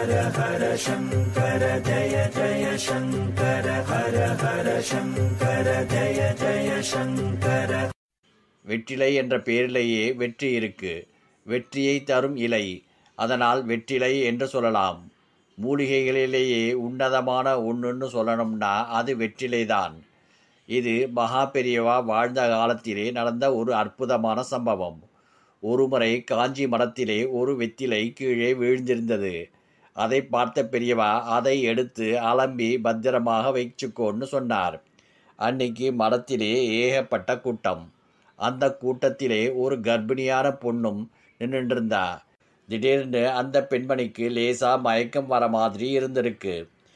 ஹர ஹர சங்கர ஜய ஜய சங்கர ஹர ஹர சங்கர ஜய ஜய சங்கர. வெற்றிலை என்ற பெயரிலேயே வெற்றி இருக்கு. வெற்றியை தரும் இலை, அதனால் வெற்றிலை என்று சொல்லலாம். மூலிகைகளிலேயே உன்னதமான ஒன்றுன்னு சொல்லணும்னா அது வெற்றிலைதான். இது மகா பெரியவா வாழ்ந்த காலத்திலே நடந்த ஒரு அற்புதமான சம்பவம். ஒருமுறை காஞ்சி மரத்திலே ஒரு வெற்றிலை கீழே வீழ்ந்திருந்தது. அதை பார்த்த பெரியவா அதை எடுத்து அலம்பி பத்திரமாக வச்சுக்கோன்னு சொன்னார். அன்னைக்கு மரத்திலே ஏகப்பட்ட கூட்டம். அந்த கூட்டத்திலே ஒரு கர்ப்பிணியான பொண்ணும் நின்றுருந்தா. திடீர்னு அந்த பெண்மணிக்கு லேசா மயக்கம் வர மாதிரி இருந்திருக்கு.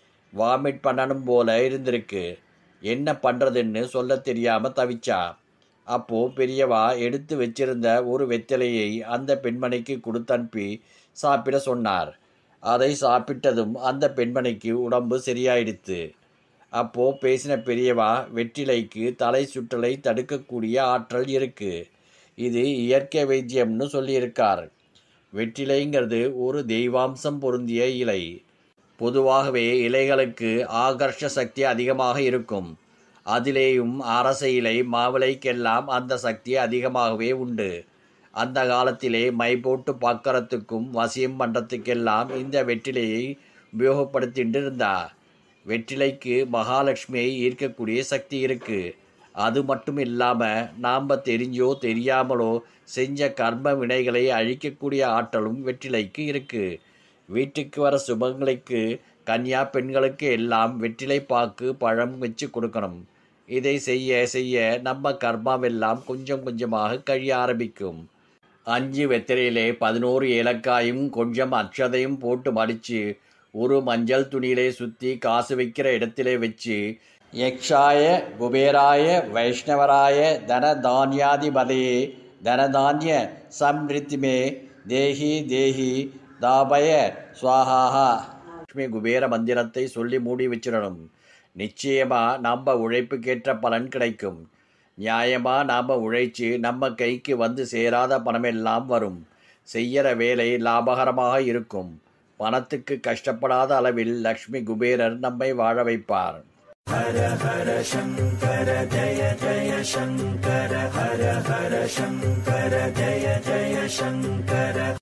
வாமிட் பண்ணணும் போல இருந்திருக்கு. என்ன பண்ணுறதுன்னு சொல்ல தெரியாமல் தவிச்சா. அப்போது பெரியவா எடுத்து வச்சிருந்த ஒரு வெத்தலையை அந்த பெண்மணிக்கு கொடுத்தனுப்பி சாப்பிட சொன்னார். அதை சாப்பிட்டதும் அந்த பெண்மணிக்கு உடம்பு சரியாயிடுத்து. அப்போது பேசின பெரியவா, வெற்றிலைக்கு தலை சுற்றலை தடுக்கக்கூடிய ஆற்றல் இருக்குது. இது இயற்கை வைத்தியம்னு சொல்லியிருக்கார். வெற்றிலைங்கிறது ஒரு தெய்வாம்சம் பொருந்திய இலை. பொதுவாகவே இலைகளுக்கு ஆகர்ஷ சக்தி அதிகமாக இருக்கும். அதிலேயும் அரச இலை மாவிளைக்கெல்லாம் அந்த சக்தி அதிகமாகவே உண்டு. அந்த காலத்திலே மை போட்டு பார்க்கறதுக்கும் வசியம் பண்ணுறதுக்கெல்லாம் இந்த வெற்றிலையை உபயோகப்படுத்திட்டு இருந்தா. வெற்றிலைக்கு மகாலட்சுமியை ஈர்க்கக்கூடிய சக்தி இருக்குது. அது மட்டும் இல்லாமல் நாம் தெரிஞ்சோ தெரியாமலோ செஞ்ச கர்ம வினைகளை அழிக்கக்கூடிய ஆற்றலும் வெற்றிலைக்கு இருக்குது. வீட்டுக்கு வர சுபங்களுக்கு கன்னியா பெண்களுக்கு எல்லாம் வெற்றிலை பாக்கு பழம் வச்சு கொடுக்கணும். இதை செய்ய செய்ய நம்ம கர்மாவெல்லாம் கொஞ்சம் கொஞ்சமாக கழிய ஆரம்பிக்கும். 5 வெத்தலையிலே 11 ஏலக்காயும் கொஞ்சம் அட்சதையும் போட்டு மடித்து ஒரு மஞ்சள் துணியிலே சுற்றி காசு வைக்கிற இடத்திலே வச்சு, யக்ஷாய குபேராய வைஷ்ணவராய தனதான்யாதிபதையே தனதான்ய சம்ரித்திமே தேஹி தேஹி தாபய ஸ்வாஹா லட்சுமி குபேர மந்திரத்தை சொல்லி மூடி வச்சிடணும். நிச்சயமாக நம்ம உழைப்புக்கேற்ற பலன் கிடைக்கும். நியாயமாக நாம் உழைச்சி நம்ம கைக்கு வந்து சேராத பணமெல்லாம் வரும். செய்கிற வேலை லாபகரமாக இருக்கும். பணத்துக்கு கஷ்டப்படாத அளவில் லக்ஷ்மி குபேரர் நம்மை வாழ வைப்பார். ஹர ஹர சங்கர ஜய ஜய சங்கர ஹர ஹர சங்கர ஜய ஜய சங்கர.